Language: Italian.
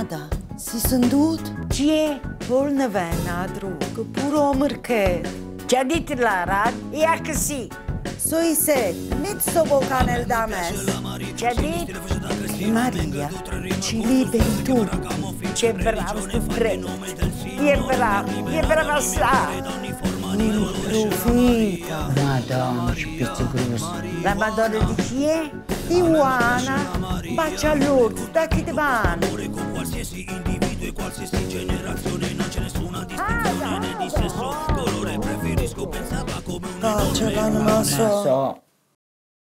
Nada. Si sentut? Chi è? Volne ven a droga, pure o merchet. Ci ha detto la rad? E anche sì. Soi set, mezzo bocanel da mes. Ci ha detto? Maria, ci liberi tutti. C'è bravo sto prete. È bravo assai. Il profeta. Madonna, ci pizzo grosso. La Madonna di chi è? Di Juana. Bacia all'orto, da chi te vanno? Con qualsiasi individuo e qualsiasi generazione non c'è nessuna distinzione di sesso, colore preferisco pensava come un Bacia l'anima so.